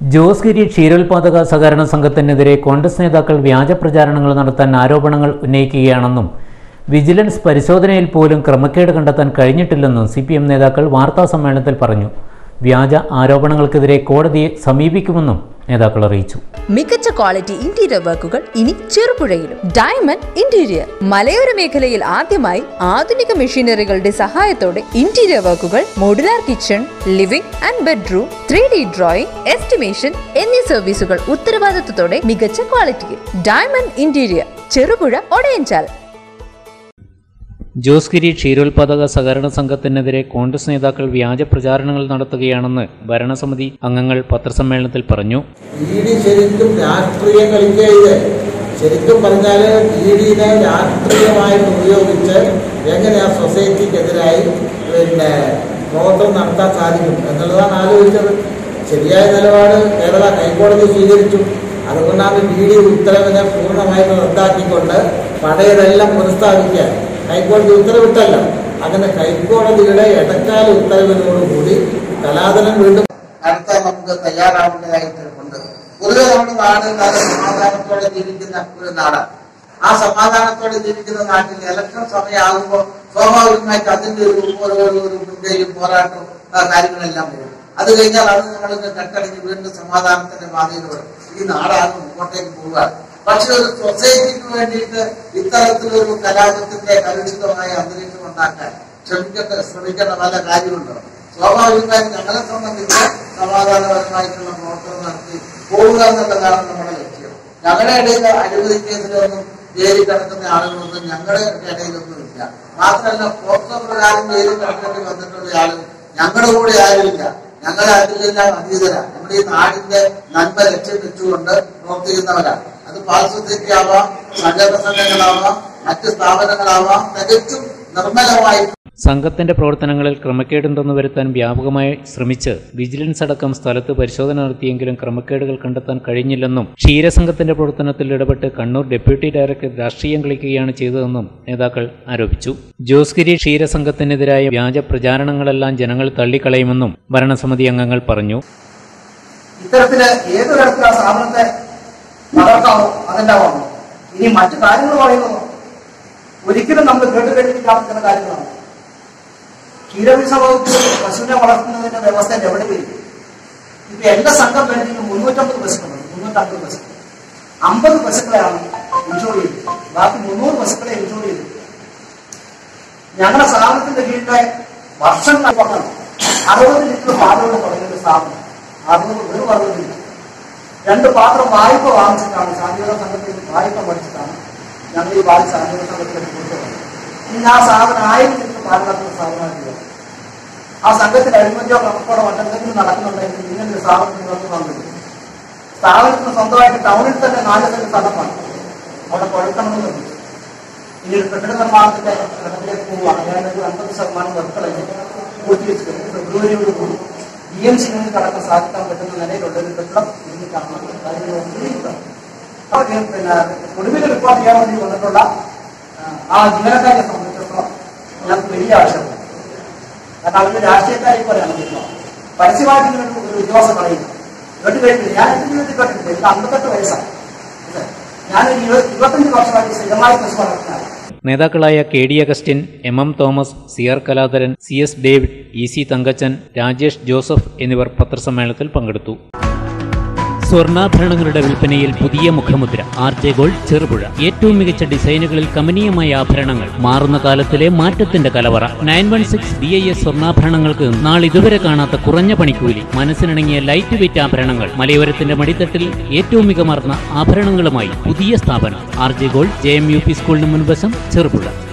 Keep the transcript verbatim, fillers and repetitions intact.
ജോസ് ഗിരി ക്ഷീരോത്പാദക സഹകരണ സംഘത്തിനെതിരെ കോൺഗ്രസ് നേതാക്കൾ വ്യാജ പ്രചാരണങ്ങൾ നടത്താൻ ആരോപണങ്ങൾ ഉന്നയിക്കുകയാണെന്നും വിജിലൻസ് പരിശോധനയിൽ പോലും ക്രമക്കേട് കണ്ടെത്താൻ കഴിഞ്ഞിട്ടില്ലെന്നും സി പി എം നേതാക്കൾ വാർത്താസമ്മേളനത്തിൽ പറഞ്ഞു. വ്യാജ ആരോപണങ്ങൾക്കെതിരെ കോടതിയെ സമീപിക്കുമെന്നും നേതാക്കൾ അറിയിച്ചു. മികച്ച ക്വാളിറ്റി ഇന്റീരിയർ വർക്കുകൾ ഇനി ചെറുപുഴയിലും. ഡയമണ്ട് ഇന്റീരിയർ മലയോര മേഖലയിൽ ആദ്യമായി ആധുനിക മെഷീനറികളുടെ സഹായത്തോടെ ഇന്റീരിയർ വർക്കുകൾ, modular kitchen, living and bedroom, three D drawing, estimation എന്നീ സർവീസുകൾ ഉത്തരവാദിത്തത്തോടെ മികച്ച ക്വാളിറ്റിയിൽ. Diamond interior, Cherupuzha, Odayanchal. Josegiri ക്ഷീരോത്പാദക സഹകരണ സംഘത്തിനെതിരെ കോൺഗ്രസ് നേതാക്കൾ വ്യാജ പ്രചാരണങ്ങൾ നടത്തുകയാണെന്ന് ഭരണസമിതി അംഗങ്ങൾ പത്രസമ്മേളനത്തിൽ പറഞ്ഞു. ശരിക്കും രാഷ്ട്രീയം കളിക്കരുത്. ശരിക്കും പറഞ്ഞാൽ ഇ ഡിനെ രാഷ്ട്രീയമായിട്ട് ഉപയോഗിച്ച് എങ്ങനെ ആ സൊസൈറ്റിക്കെതിരായി പിന്നെ പ്രവർത്തനം നടത്താൻ സാധിക്കും എന്നുള്ളതാണ് ആലോചിച്ചത്. ശരിയായ നിലപാട് കേരള ഹൈക്കോടതി സ്വീകരിച്ചു. അതുകൊണ്ടാണ് ഇ ഡി ഉത്തരവിനെ പൂർണ്ണമായിട്ട് റദ്ദാക്കിക്കൊണ്ട് പഴയതെല്ലാം പുനഃസ്ഥാപിക്കാൻ ഹൈക്കോടതി ഉത്തരവിട്ടല്ല. അങ്ങനെ ഹൈക്കോടതിയുടെ ഇടക്കാല ഉത്തരവിനോടുകൂടി കലാതലം വീണ്ടും നടത്താൻ നമുക്ക് തയ്യാറാവേണ്ടതായിട്ടുണ്ട്. പൊതുവെ നമ്മുടെ നാട് നല്ല സമാധാനത്തോടെ ജീവിക്കുന്ന ഒരു നാടാണ്. ആ സമാധാനത്തോടെ ജീവിക്കുന്ന നാട്ടിൽ ഇലക്ഷൻ സമയമാകുമ്പോൾ സ്വാഭാവികമായിട്ട് അതിന്റെ ഒരു ഓരോരോ മുൻകൈയും പോരാട്ടവും കാര്യങ്ങളെല്ലാം വരും. അത് കഴിഞ്ഞാൽ അത് നമ്മൾക്ക് കട്ടടിഞ്ഞ് വീണ്ടും സമാധാനത്തിന്റെ പാതയിലൂടെ ഈ നാടാണ് മുമ്പോട്ടേക്ക് പോവുക. പക്ഷെ ഒരു സൊസൈറ്റിക്ക് വേണ്ടിയിട്ട് ഇത്തരത്തിലൊരു കലാപത്തിന്റെ കലുഷിതമായ അന്തരീക്ഷം ഉണ്ടാക്കാൻ ശ്രമിക്കേണ്ട ശ്രമിക്കേണ്ട പല കാര്യമുണ്ടോ. സ്വാഭാവികമായും ഞങ്ങളെ സംബന്ധിച്ച് സമാധാനപരമായിട്ടുള്ള പ്രവർത്തനം നടത്തി പോവുക എന്നുള്ളതാണ് നമ്മുടെ ലക്ഷ്യം. ഞങ്ങളുടെ ഇടയിൽ അഴിമതി കേസിലൊന്നും ജയിലിൽ കിടക്കുന്ന ആളുകളൊന്നും ഞങ്ങളുടെ ഇടയിലൊന്നും ഇല്ല. മാത്രമല്ല പോക്സോ പ്രകാരം ജയിലിൽ കിടക്കേണ്ടി വന്നിട്ടുള്ള ആളും ഞങ്ങളുടെ കൂടെ ആരുമില്ല. ഞങ്ങളെ അതിലെല്ലാം അതീതരാണ്. നമ്മുടെ ഈ നാടിന്റെ നന്മ ലക്ഷ്യം വെച്ചുകൊണ്ട് പ്രവർത്തിക്കുന്നവരാണ്. അത് പാരിസ്ഥിതിക ആവാം, സഹകരണ സംഘങ്ങളാവാം, മറ്റ് സ്ഥാപനങ്ങളാവാം, തികച്ചും നിർമ്മലമായി. സംഘത്തിന്റെ പ്രവർത്തനങ്ങളിൽ ക്രമക്കേടുണ്ടെന്ന് വരുത്താൻ വ്യാപകമായി ശ്രമിച്ച് വിജിലൻസ് അടക്കം സ്ഥലത്ത് പരിശോധന നടത്തിയെങ്കിലും ക്രമക്കേടുകൾ കണ്ടെത്താൻ കഴിഞ്ഞില്ലെന്നും ക്ഷീരസംഘത്തിന്റെ പ്രവർത്തനത്തിൽ ഇടപെട്ട് കണ്ണൂർ ഡെപ്യൂട്ടി ഡയറക്ടർ രാഷ്ട്രീയം കളിക്കുകയാണ് ചെയ്തതെന്നും നേതാക്കൾ ആരോപിച്ചു. ജോസ് ഗിരി ക്ഷീരസംഘത്തിനെതിരായ വ്യാജ പ്രചാരണങ്ങളെല്ലാം ജനങ്ങൾ തള്ളിക്കളയുമെന്നും ഭരണസമിതി അംഗങ്ങൾ പറഞ്ഞു. ഇത്തരത്തില് ഏത് തരത്തിലുള്ള സ്ഥാപനത്തെ വളർത്താമോ അതെല്ലാമാണോ ഇനി മറ്റു കാര്യങ്ങൾ പറയുന്നതോ ഒരിക്കലും നമ്മൾ കേട്ട് കേട്ടിരിക്കാത്ത കാര്യങ്ങളാണ്. ക്ഷീരവിസ വകുപ്പ് പശുവിനെ വളർത്തുന്നതിന്റെ വ്യവസ്ഥ എവിടെ വരും? ഇപ്പൊ എല്ലാ സംഘം വേണമെങ്കിൽ മുന്നൂറ്റമ്പത് പശുക്കളുണ്ട്. മുന്നൂറ്റമ്പത് പശുക്കൾ അമ്പത് പശുക്കളെയാണ് ഇൻഷുർ ചെയ്തത്. ബാക്കി മുന്നൂറ് പശുക്കളെ ഇൻഷുർ ചെയ്തു. ഞങ്ങളുടെ സ്ഥാപനത്തിന്റെ കീഴിലെ വർഷങ്ങൾ പറഞ്ഞാണ് അറുപത് ലിറ്റർ പാലുകൾ തുടങ്ങിയ സ്ഥാപനം. അറുപത് ഒരു അറുപതില്ല രണ്ട് പാത്രം വായ്പ വാങ്ങിച്ചിട്ടാണ് ശാന്തിഗത സംഘത്തിൽ വായ്പ പഠിച്ചിട്ടാണ് ഞങ്ങൾ ഈ പാൽ ശാന്തിഗത സംഘത്തിലേക്ക് കൊണ്ടുപോകുന്നത്. ഇനി ആ സ്ഥാപനം ആയിരം ലിറ്റർ പാൽ നടത്തുന്ന സ്ഥാപനമായിട്ടില്ല. ആ സംഘത്തിൽ അഴിമതിയോ ക്രമക്കോടോ മറ്റെന്തെങ്കിലും നടക്കുന്നുണ്ടെങ്കിൽ ഇങ്ങനെ ഒരു സ്ഥാപനത്തിൽ നിങ്ങൾക്ക് പങ്കെടുക്കും. സ്ഥാപനത്തിന് സ്വന്തമായിട്ട് ടൗണിൽ തന്നെ നാല് സെന്റ് സ്ഥലമാണ്. അവിടെ കുഴക്കണമെന്ന് നിർമ്മിച്ചു. ഇനി ഒരു കെട്ടിട നിർമ്മാണത്തിന്റെ ഘട്ടത്തിലേക്ക് പോവുകയാണ്. ഞാനൊരു അൻപത് ശതമാനം വർക്കുകളെ പൂർത്തീകരിച്ചിട്ടുണ്ട്. ഫെബ്രുവരിയോട് കൂടി ബി എം സിക്ക് അടക്കം സാധിക്കാൻ പറ്റുന്ന നിലയിലുള്ള ഒരു കെട്ടിടം നിർമ്മിക്കാനുള്ള പിന്നെ ഒടുവിൽ റിപ്പോർട്ട് ചെയ്യാൻ വേണ്ടി വന്നിട്ടുള്ള ആ ജീവനക്കാരെ സംബന്ധിച്ചിടത്തോളം ഞങ്ങൾക്ക് വലിയ ആവശ്യമാണ്. കാരണം അവരുടെ രാഷ്ട്രീയക്കാരെ പോലെയാണ് തീരുമാനം. പരസ്യമായിട്ട് ഇങ്ങനെ ഒരു ഉദ്യോഗസ്ഥ പറയുന്നത് കേട്ട് കേട്ടില്ല. ഞാൻ എന്റെ ജീവിതത്തിൽ കേട്ടിട്ടില്ല. എനിക്ക് അമ്പത്തെട്ട് വയസ്സാണ്. ഞാനൊരു ഇരുപത്തഞ്ച് വർഷമായിട്ട് സ്ഥിരമായി പശു വളർത്തുന്നതാണ്. നേതാക്കളായ K D Augustine, M M Thomas, C R Kaladharan, C S David, E C Thankachan, Rajesh Joseph എന്നിവർ പത്രസമ്മേളനത്തിൽ പങ്കെടുത്തു. സ്വർണ്ണാഭരണങ്ങളുടെ വിൽപ്പനയിൽ പുതിയ മുഖമുദ്ര. R J gold, Cherupuzha. ഏറ്റവും മികച്ച ഡിസൈനുകളിൽ കമനീയമായ ആഭരണങ്ങൾ. മാറുന്ന കാലത്തിലെ മാറ്റത്തിന്റെ കലവറ. Nine one six B I S സ്വർണ്ണാഭരണങ്ങൾക്ക് നാളിതുവരെ കാണാത്ത കുറഞ്ഞ പണിക്കൂലി. മനസ്സിനിണങ്ങിയ ലൈറ്റ് വെയിറ്റ് ആഭരണങ്ങൾ. മലയോരത്തിന്റെ മടിത്തട്ടിൽ ഏറ്റവും മികമാർന്ന ആഭരണങ്ങളുമായി പുതിയ സ്ഥാപനം R J gold, J M U P സ്കൂളിന് മുൻവശം, ചെറുപുഴ.